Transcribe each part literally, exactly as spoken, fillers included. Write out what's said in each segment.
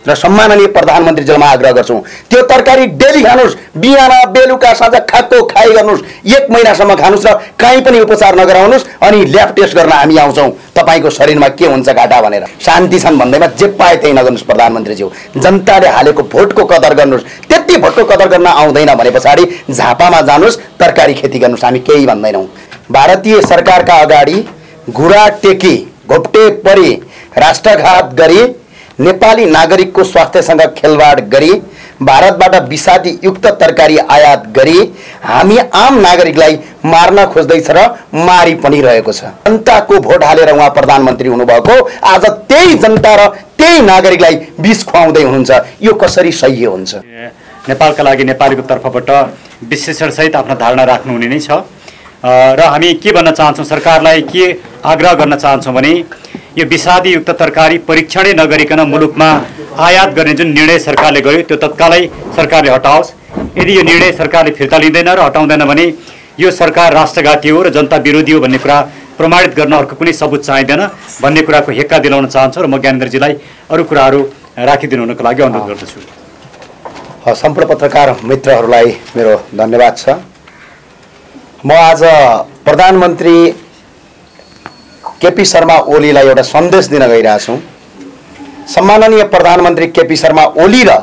र सम्माननीय प्रधानमन्त्रीज्यूमा आग्रह गर्छौं त्यो तरकारी डेली खानुस्, बिहान बेलुका साँझ खाएको खाइ गर्नुस्, एक महिनासम्म खानुस् र कहीँ पनि उपचार नगराउनुस् अनि ल्याब टेस्ट गर्न हामी आउँछौं तपाईको शरीरमा के हुन्छ घाटा भनेर। शान्ति छन् भन्दैमा जे पाए त्यही नगर्नुस् प्रधानमन्त्रीज्यू। जनताले हालेको भोटको कदर गर्नुस्। त्यति भोटको कदर गर्न आउँदैन भने पछाडी झापामा जानुस्, तरकारी खेती गर्नुस्, हामी केही भन्दैनौं। भारतीय सरकारका अगाडि घुरा टेकी, घोप्टे परी, राष्ट्रघात गरी, नेपाली नागरिकको स्वास्थ्यसँग खेलवाड गरी, भारतबाट विषादी युक्त तरकारी आयात गरी हामी आम नागरिकलाई मार्न खोज्दैछ र मारि पनि रहेको छ। जनताको भोट हालेर उहाँ प्रधानमन्त्री हुनुभएको, आज त्यही जनता र त्यही नागरिकलाई विष खुवाउँदै हुनुहुन्छ। यो कसरी सही हुन्छ? नेपालका लागि नेपालीको तर्फबाट विश्लेषण सहित आफ्नो धारणा राख्नुहुने नै छ र हामी के भन्न चाहन्छौँ, सरकारलाई के आग्रह गर्न चाहन्छौँ भने यो विषादी युक्त तरकारी परीक्षणै नगरिकन मुलुकमा आयात गर्ने जुन निर्णय सरकारले गर्यो त्यो तत्कालै सरकारले हटाओस्। यदि यो निर्णय सरकारले फिर्ता लिँदैन र हटाउँदैन भने यो सरकार राष्ट्रघाती हो र जनता विरोधी हो भन्ने कुरा प्रमाणित गर्न अर्को कुनै सबुत चाहिँदैन भन्ने कुराको हेक्का दिलाउन चाहन्छु र म ज्ञानेन्द्रजीलाई अरू कुराहरू राखिदिनु हुनको लागि अनुरोध गर्दछु। सम्पूर्ण पत्रकार मित्रहरूलाई मेरो धन्यवाद छ। म आज प्रधानमन्त्री केपी शर्मा ओलीलाई एउटा सन्देश दिन गइरहेको छु। सम्माननीय प्रधानमन्त्री केपी शर्मा ओली र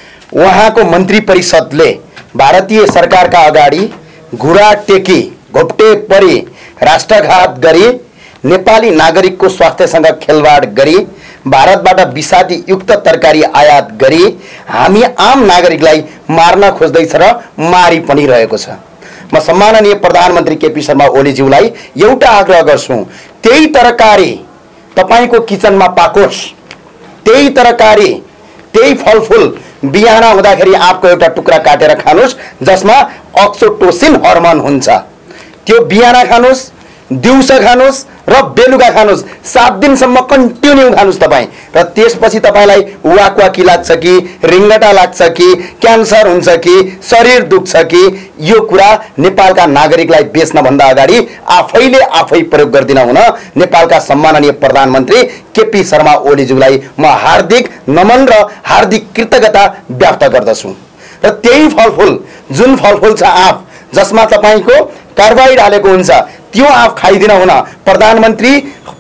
उहाँको मन्त्री परिषदले भारतीय सरकारका अगाडि घुरा टेकी, घोप्टे परी, राष्ट्रघात गरी, नेपाली नागरिकको स्वास्थ्यसँग खेलवाड गरी, भारतबाट विषादी युक्त तरकारी आयात गरी हामी आम नागरिकलाई मार्न खोज्दैछ र मारि पनि रहेको छ। म सम्माननीय प्रधानमन्त्री केपी शर्मा ओलीज्यूलाई एउटा आग्रह गर्छु, त्यही तरकारी तपाईको किचनमा पाकोस्, त्यही तरकारी त्यही फलफुल बिहान हुँदाखेरि आँपको एउटा टुक्रा काटेर खानुस् जसमा अक्सोटोसिन हर्मोन हुन्छ। त्यो बिहान खानुस्, दिउँसो खानुस् र बेलुका खानुस्, सात दिनसम्म कन्टिन्यू खानुस् तपाईँ। र त्यसपछि तपाईलाई वाकवाकी लाग्छ कि, रिङ्गटा लाग्छ कि, क्यान्सर हुन्छ कि, शरीर दुख्छ कि, यो कुरा नेपालका नागरिकलाई बेच्न भन्दा अगाडि आफैले आफै प्रयोग गर्दिन हुन नेपालका सम्माननीय प्रधानमन्त्री केपी शर्मा ओलीज्यूलाई म हार्दिक नमन र हार्दिक कृतज्ञता व्यक्त गर्दछु। र त्यही फलफुल जुन फलफुल छ आँप, जसमा तपाईको कार्बाइड हालेको हुन्छ, त्यो आँप खाइदिन हुन प्रधानमन्त्री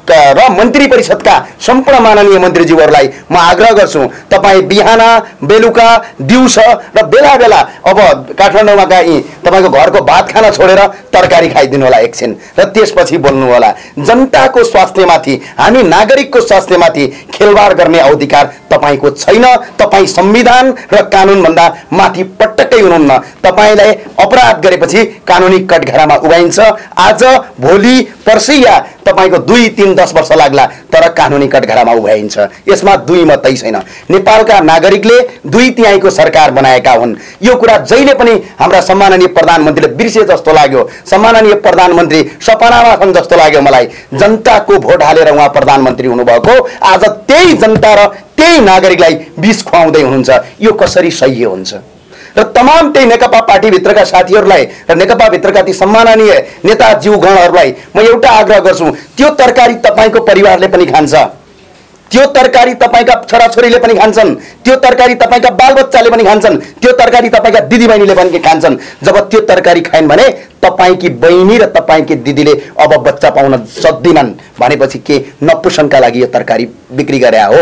र मन्त्री परिषदका सम्पूर्ण माननीय मन्त्रीज्यूहरूलाई म आग्रह गर्छु, तपाईँ बिहान बेलुका दिउँसो र बेला बेला अब काठमाडौँमा गई तपाईँको घरको भात खान छोडेर तरकारी खाइदिनु होला एकछिन र त्यसपछि बोल्नु होला। जनताको स्वास्थ्यमाथि, हामी नागरिकको स्वास्थ्यमाथि खेलवाड गर्ने अधिकार तपाईको छैन। तपाईँ संविधान र कानुनभन्दा माथि पटक्कै हुनुहुन्न। तपाईँलाई अपराध गरेपछि कानुनी कठघरामा उभाइन्छ। आज भोलि पर्सि या तपाईको दुई तीन दस वर्ष लाग्ला, तर कानुनी कठघरामा उभ्याइन्छ। यसमा दुई मात्रै छैन। नेपालका नागरिकले दुई तिहाईको सरकार बनाएका हुन्। यो कुरा जहिले पनि हाम्रा सम्माननीय प्रधानमन्त्रीले बिर्से जस्तो लाग्यो। सम्माननीय प्रधानमन्त्री सपनामा छन् जस्तो लाग्यो मलाई। जनताको भोट हालेर उहाँ प्रधानमन्त्री हुनुभएको, आज त्यही जनता र त्यही नागरिकलाई विष खुवाउँदै हुनुहुन्छ। यो कसरी सही हुन्छ? र तमाम त्यही नेकपा पार्टीभित्रका साथीहरूलाई र नेकपा भित्रका ती सम्माननीय नेताज्यूगणहरूलाई म एउटा आग्रह गर्छु, त्यो तरकारी तपाईँको परिवारले पनि खान्छ, त्यो तरकारी तपाईँका छोराछोरीले पनि खान्छन्, त्यो तरकारी तपाईँका बालबच्चाले पनि खान्छन्, त्यो तरकारी तपाईँका दिदीबहिनीले पनि खान्छन्। जब त्यो तरकारी खाइन् भने तपाईँकी बहिनी र तपाईँकी दिदीले अब बच्चा पाउन सक्दिनन् भनेपछि के नपुसनका लागि यो तरकारी बिक्री गरे हो?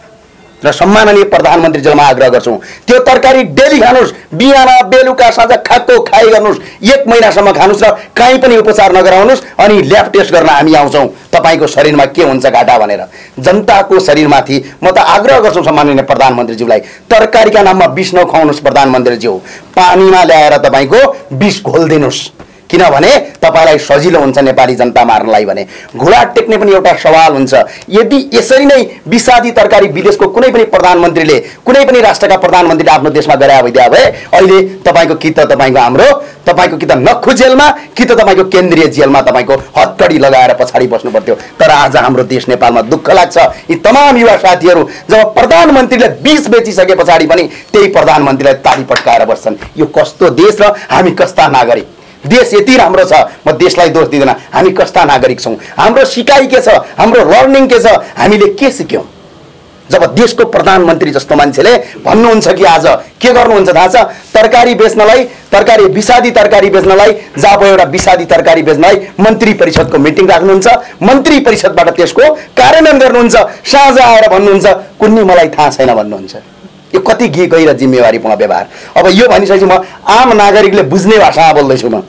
र सम्माननीय प्रधानमन्त्रीज्यूमा आग्रह गर्छौं, त्यो तरकारी डेली खानुस्, बिहान बेलुका साँझ खाएको खाइ गर्नुस्, एक महिनासम्म खानुस् र कहीँ पनि उपचार नगराउनुस् अनि ल्याब टेस्ट गर्न हामी आउँछौं तपाईको शरीरमा के हुन्छ घाटा भनेर। जनताको शरीरमाथि म त आग्रह गर्छु सम्माननीय प्रधानमन्त्रीज्यूलाई, तरकारीका नाममा विष नखुवाउनुस् प्रधानमन्त्रीज्यू। पानीमा ल्याएर तपाईको विष घोल्दिनुस्, किनभने तपाईलाई सजिलो हुन्छ नेपाली जनता मार्नलाई भने। घुँडा टेक्ने पनि एउटा सवाल हुन्छ। यदि यसरी नै विषादी तरकारी विदेशको कुनै पनि प्रधानमन्त्रीले, कुनै पनि राष्ट्रका प्रधानमन्त्रीले आफ्नो देशमा गरे भइदिया भए अहिले तपाईको कि त तपाईको हाम्रो तपाईको कि त नख्खु जेलमा कि त तपाईको केन्द्रीय जेलमा तपाईको हत्कडी लगाएर पछाडी बस्नु पर्थ्यो। तर आज हाम्रो देश नेपालमा दुःख लाग्छ, यी तमाम युवा साथीहरू जब प्रधानमन्त्रीले विष बेचिसके पछाडी पनि त्यही प्रधानमन्त्रीलाई ताली पड्काएर बस्छन्। यो कस्तो देश र हामी कस्ता नागरिक? देश यति राम्रो छ, म देशलाई दोष दिँदैन, हामी कस्ता नागरिक छौं? हाम्रो सिकाइ के छ? हाम्रो लर्निङ के छ? हामीले के सिक्यौं? जब देशको प्रधानमन्त्री जस्तो मान्छेले भन्नुहुन्छ कि आज के गर्नुहुन्छ थाहा छ, तरकारी बेच्नलाई, तरकारी विषादी तरकारी बेच्नलाई, जब एउटा विषादी तरकारी बेच्नलाई मन्त्री परिषदको मिटिङ राख्नुहुन्छ, मन्त्री परिषदबाट त्यसको कार्यान्वयन गर्नुहुन्छ, साँझ आएर भन्नुहुन्छ कुन्नी मलाई थाहा छैन भन्नुहुन्छ। यो कति गैर जिम्मेवारीपूर्ण व्यवहार। अब यो भनिसकेपछि म आम नागरिकले बुझ्ने भाषामा बोल्दैछु। म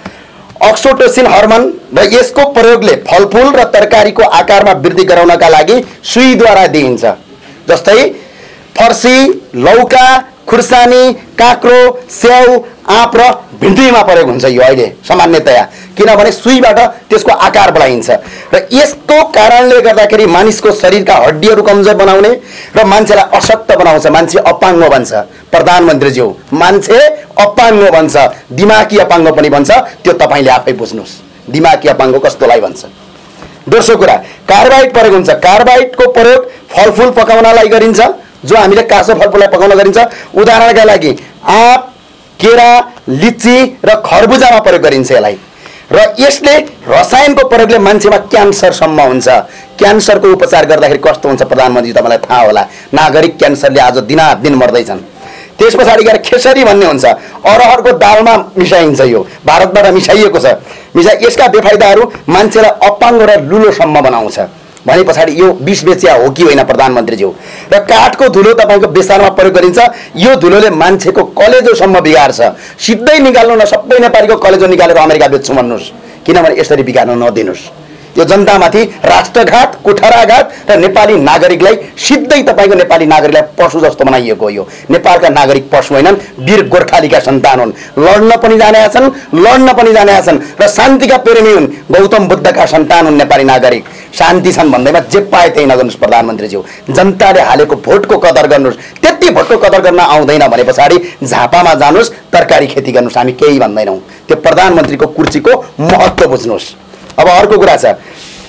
अक्सोटोसिन हर्मोन र यसको प्रयोगले फलफुल र तरकारीको आकारमा वृद्धि गराउनका लागि सुईद्वारा दिइन्छ। जस्तै फर्सी, लौका, खुर्सानी, काँक्रो, स्याउ, आँप र भिन्डीमा प्रयोग हुन्छ यो अहिले सामान्यतया, किनभने सुईबाट त्यसको आकार बढाइन्छ र यसको कारणले गर्दाखेरि मानिसको शरीरका हड्डीहरू कमजोर बनाउने र मान्छेलाई अशक्त बनाउँछ, मान्छे अपाङ्ग बन्छ। प्रधानमन्त्रीज्यू, मान्छे अपाङ्ग बन्छ, दिमागी अपाङ्ग पनि बन्छ, त्यो तपाईँले आफै बुझ्नुहोस् दिमागी अपाङ्ग कस्तोलाई भन्छ। दोस्रो कुरा, कार्बाइड प्रयोग हुन्छ। कार्बाइडको प्रयोग फलफुल पकाउनलाई गरिन्छ, जो हामीले काँचो फलफुललाई पकाउन गरिन्छ। उदाहरणका लागि आँप, केरा, लिची र खरबुजामा प्रयोग गरिन्छ यसलाई, र यसले रसायनको प्रयोगले मान्छेमा क्यान्सरसम्म हुन्छ। क्यान्सरको उपचार गर्दाखेरि कस्तो हुन्छ प्रधानमन्त्री तपाईँलाई थाहा होला, नागरिक क्यान्सरले आज दिनादिन मर्दैछन्। त्यस पछाडि गएर खेसरी भन्ने हुन्छ, अरहरको दालमा मिसाइन्छ, यो भारतबाट मिसाइएको छ। मिसा यसका बेफाइदाहरू मान्छेलाई अपाङ्ग र लुलोसम्म बनाउँछ। भने पछाडि यो विष बेचिया हो कि होइन प्रधानमन्त्रीज्यू। र काठको धुलो तपाईँको बेसारमा प्रयोग गरिन्छ, यो धुलोले मान्छेको कलेजोसम्म बिगार्छ। सिधै निकाल्नु न, सबै नेपालीको कलेजो निकालेर अमेरिका बेच्छु भन्नुहोस्, किनभने यसरी बिगार्न नदिनुहोस्। यो जनतामाथि राष्ट्रघात, कुठाराघात र नेपाली नागरिकलाई सिधै तपाईँको नेपाली नागरिकलाई पशु जस्तो बनाइएको हो। यो नेपालका नागरिक पशु होइनन्, वीर गोर्खालीका सन्तान हुन्, लड्न पनि जानेका छन्, लड्न पनि जानेका छन् र शान्तिका प्रेमी हुन्। गौतम बुद्धका सन्तान हुन् नेपाली नागरिक। शान्ति छन् भन्दैमा जे पाए त्यही नगर्नुहोस् प्रधानमन्त्रीज्यू। जनताले हालेको भोटको कदर गर्नुहोस्। त्यति भोटको कदर गर्न आउँदैन भने पछाडि झापामा जानुहोस्, तरकारी खेती गर्नुहोस्, हामी केही भन्दैनौँ। त्यो प्रधानमन्त्रीको कुर्सीको महत्त्व बुझ्नुहोस्। अब अर्को कुरा छ,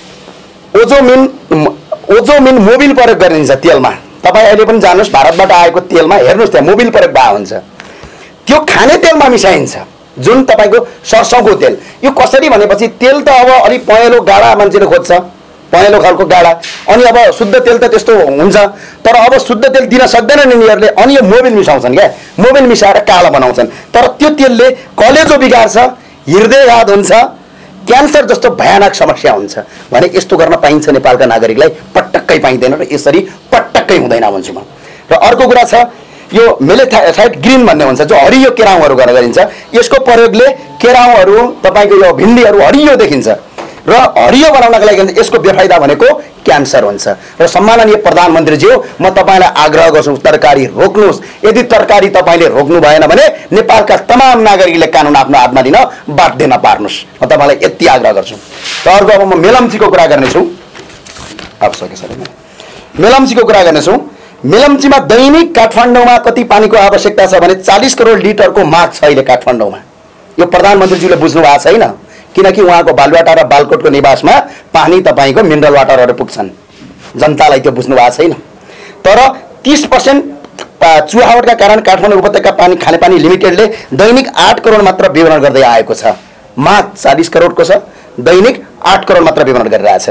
ओजोमिन ओजोमिन मोबिल प्रयोग गरिन्छ तेलमा। तपाईँ अहिले पनि जानुहोस् भारतबाट आएको तेलमा हेर्नुहोस्, त्यहाँ मोबिल प्रयोग भएको हुन्छ। त्यो खाने तेलमा मिसाइन्छ, जुन तपाईँको सरसौको तेल। यो कसरी भनेपछि तेल त अब अलिक पहेँलो गाडा मान्छेले खोज्छ, पहेँलो खालको गाडा, अनि अब शुद्ध तेल त त्यस्तो हुन्छ, तर अब शुद्ध तेल दिन सक्दैनन् यिनीहरूले, अनि यो मोबिल मिसाउँछन् क्या, मोबिल मिसाएर कालो बनाउँछन्। तर त्यो तेलले कलेजो बिगार्छ, हृदयघात हुन्छ, क्यान्सर जस्तो भयानक समस्या हुन्छ। भने यस्तो गर्न पाइन्छ नेपालका नागरिकलाई? पटक्कै पाइँदैन र यसरी पटक्कै हुँदैन भन्छु म। र अर्को कुरा छ, यो मेलेथाइड ग्रिन भन्ने हुन्छ, जो हरियो केराउहरू गरेर गरिन्छ। यसको प्रयोगले केराउहरू, तपाईँको यो भिन्डीहरू हरियो देखिन्छ र हरियो बनाउनका लागि यसको बेफाइदा भनेको क्यान्सर हुन्छ। र सम्माननीय प्रधानमन्त्रीज्यू, म तपाईँलाई आग्रह गर्छु तरकारी रोक्नुहोस्। यदि तरकारी तपाईँले रोक्नु भएन भने नेपालका तमाम नागरिकले कानुन आफ्नो हातमा लिन बाध्य नपार्नुहोस्। म तपाईँलाई यति आग्रह गर्छु। र अर्को अब म मेलम्चीको कुरा गर्नेछु। अब सके सर मेलम्चीको कुरा गर्नेछु। मेलम्चीमा दैनिक काठमाडौँमा कति पानीको आवश्यकता छ भने चालीस करोड लिटरको माग छ अहिले काठमाडौँमा। यो प्रधानमन्त्रीज्यूले बुझ्नु भएको छैन, किनकि उहाँको बालुवाटा र बालकोटको निवासमा पानी तपाईँको मिनरल वाटरहरू पुग्छन्। जनतालाई त्यो बुझ्नु भएको छैन। तर तीस पर्सेन्ट चुहावटका कारण काठमाडौँ उपत्यका पानी खानेपानी लिमिटेडले दैनिक आठ करोड मात्र वितरण गर्दै आएको छ। माग चालीस करोडको छ, दैनिक आठ करोड मात्र वितरण गरिरहेछ।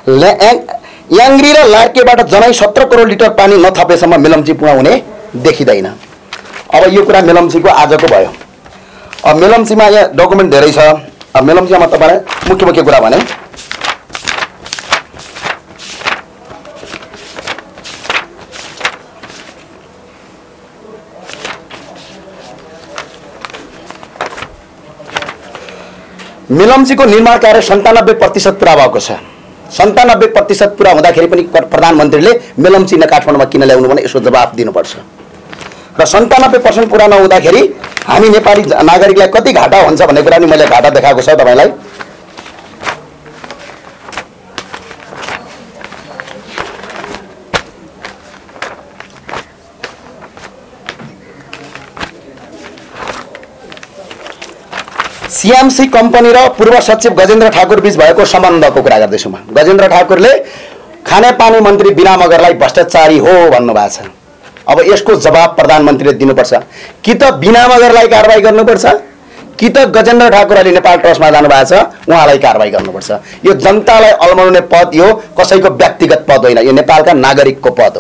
याङ्ग्री र लार्केबाट जनै सत्र करोड लिटर पानी नथपेसम्म मेलम्ची पूर्ण हुने देखिँदैन। अब यो कुरा मेलम्चीको आजको भयो। अब मेलम्चीमा यहाँ डकुमेन्ट धेरै छ। अब मेलम्चीमा तपाईँलाई मुख्य मुख्य कुरा भने मेलम्चीको निर्माण कार्य सन्तानब्बे प्रतिशत पुरा भएको छ। सन्तानब्बे प्रतिशत पुरा हुँदाखेरि पनि प्रधानमन्त्रीले मेलम्ची न काठमाडौँमा किन ल्याउनु भने यसो जवाफ दिनुपर्छ। र सन्तानब्बे पर्सेन्ट पुरा नहुँदाखेरि हामी नेपाली नागरिकलाई कति घाटा हुन्छ भन्ने कुरा नि मैले घाटा देखाएको छ तपाईँलाई। सिएमसी कम्पनी र पूर्व सचिव गजेन्द्र ठाकुर बीच भएको सम्बन्धको कुरा गर्दैछु म। गजेन्द्र ठाकुरले खानेपानी मन्त्री बिना मगरलाई भ्रष्टाचारी हो भन्नुभएको छ। अब यसको जवाब प्रधानमन्त्रीले दिनुपर्छ। कि त बिना मगरलाई कारबाही गर्नुपर्छ, कि त गजेन्द्र ठाकुर अहिले नेपाल ट्रस्टमा जानुभएको छ उहाँलाई कारबाही गर्नुपर्छ। यो जनतालाई अल्मलाउने पद, यो कसैको व्यक्तिगत पद होइन, यो नेपालका नागरिकको पद हो।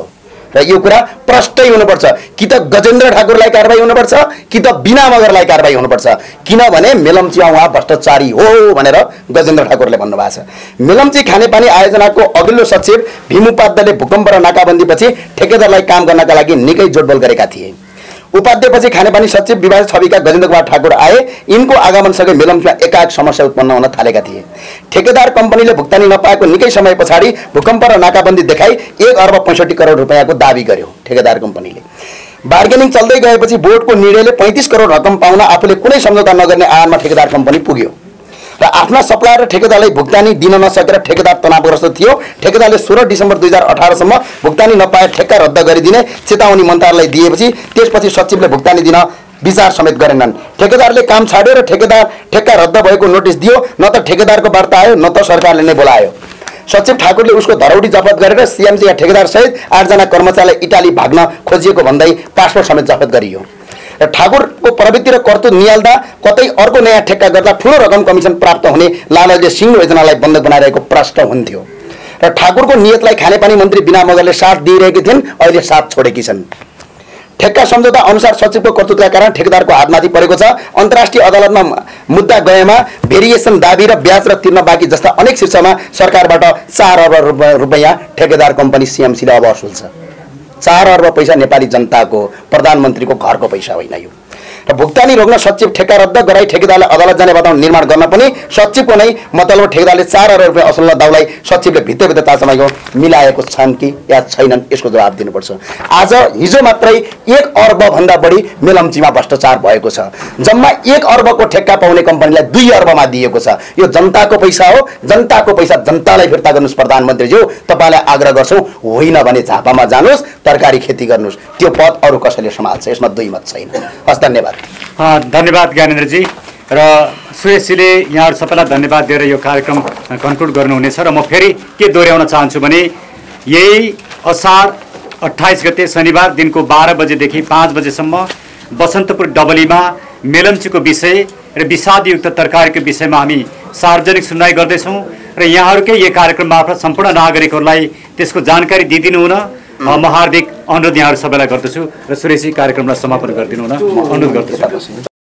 र यो कुरा प्रष्टै हुनुपर्छ। कि त गजेन्द्र ठाकुरलाई कारबाही हुनुपर्छ कि त बिना मगरलाई कारबाही हुनुपर्छ। किनभने मेलम्चीमा उहाँ भ्रष्टाचारी हो भनेर गजेन्द्र ठाकुरले भन्नुभएको छ। मेलम्ची खानेपानी आयोजनाको अघिल्लो सचिव भीम उपाध्यायले भूकम्प र नाकाबन्दीपछि ठेकेदारलाई काम गर्नका लागि निकै जोडबोल गरेका थिए। उपाध्ययपछि खानेपानी सचिव विभाग छविका गजेन्द्र कुमार ठाकुर आए। यिनको आगमनसँगै मेलम्चीमा एकाएक समस्या उत्पन्न हुन थालेका थिए। ठेकेदार कम्पनीले भुक्तानी नपाएको निकै समय पछाडि भूकम्प र नाकाबन्दी देखाई एक अर्ब पैँसठी करोड रुपियाँको दाबी गर्यो ठेकेदार कम्पनीले। बार्गेनिङ चल्दै गएपछि बोर्डको निर्णयले पैँतिस करोड रकम पाउन आफूले कुनै सम्झौता नगर्ने आहारमा ठेकेदार कम्पनी पुग्यो र आफ्ना सप्लायर र ठेकेदारलाई भुक्तानी दिन नसकेर ठेकेदार तनावग्रस्त थियो। ठेकेदारले सोह्र डिसेम्बर दुई हजार अठारसम्म भुक्तानी नपाए ठेक्का रद्द गरिदिने चेतावनी मन्त्रालयलाई दिएपछि त्यसपछि सचिवले भुक्तानी दिन विचार समेत गरेनन्। ठेकेदारले काम छाड्यो र ठेकेदार ठेक्का रद्द भएको नोटिस दियो। न त ठेकेदारको वार्ता आयो न त सरकारले नै बोलायो। सचिव ठाकुरले उसको धरौडी जफत गरेर सीएमसी या ठेकेदार सहित आठजना कर्मचारीलाई इटाली भाग्न खोजिएको भन्दै पासपोर्ट समेत जफत गरियो। र ठाकुरको प्रवृत्ति र कर्तुत्व निहाल्दा कतै अर्को नयाँ ठेक्का गर्दा ठुलो रकम कमिसन प्राप्त हुने लालचले सिंह योजनालाई बन्द बनाइरहेको प्रश्न हुन्थ्यो। र ठाकुरको नियतलाई खानेपानी मन्त्री बिना मगरले साथ दिइरहेकी थिइन्, अहिले साथ छोडेकी छन्। ठेक्का सम्झौता अनुसार सचिवको कर्तृत्वका कारण ठेकेदारको हातमाथि परेको छ। अन्तर्राष्ट्रिय अदालतमा मुद्दा गएमा भेरिएसन दाबी र ब्याज र तिर्न बाँकी जस्ता अनेक शीर्षमा सरकारबाट चार अर्ब रुपियाँ ठेकेदार कम्पनी सीएमसीले अब असुल छ। चार अर्ब पैसा नेपाली जनताको, प्रधानमन्त्रीको घरको पैसा होइन यो। र भुक्तानी रोक्न सचिव ठेक्का रद्द गराई ठेकेदारलाई अदालत जाने वातावरण निर्माण गर्न पनि सचिवको नै मतलब ठेकेदारले चार अर्ब रुपियाँ असुल्न दाउलाई सचिवले भित्ते तासमाको मिलाएको छन् कि या छैनन्, यसको जवाब दिनुपर्छ। आज हिजो मात्रै एक अर्ब भन्दा बढी मेलम्चीमा भ्रष्टाचार भएको छ। जम्मा एक अर्बको ठेक्का पाउने कम्पनीलाई दुई अर्बमा दिएको छ। यो जनताको पैसा हो। जनताको पैसा जनतालाई फिर्ता गर्नुहोस् प्रधानमन्त्रीज्यू। तपाईँलाई आग्रह गर्छौँ, होइन भने झापामा जानुहोस्, तरकारी खेती गर्नुहोस्। त्यो पद अरू कसैले सम्हाल्छ, यसमा दुई मत छैन। हस्, धन्यवाद। धन्यवाद ज्ञानेन्द्रजी। र सुरेशजीले यहाँहरू सबैलाई धन्यवाद दिएर यो कार्यक्रम कन्क्लुड गर्नुहुनेछ। र म फेरि के दोहोऱ्याउन चाहन्छु भने यही असार अट्ठाइस गते शनिबार दिनको बाह्र बजेदेखि पाँच बजेसम्म बसन्तपुर डबलीमा मेलम्चीको विषय र विषादयुक्त तरकारीको विषयमा हामी सार्वजनिक सुनवाई गर्दैछौँ र यहाँहरूकै यो कार्यक्रम मार्फत सम्पूर्ण नागरिकहरूलाई त्यसको जानकारी दिइदिनु हुन म हार्दिक अनुरोध यहाँहरू सबैलाई गर्दछु र सुरेशजी कार्यक्रमलाई समापन गरिदिनु हुन अनुरोध गर्दछु।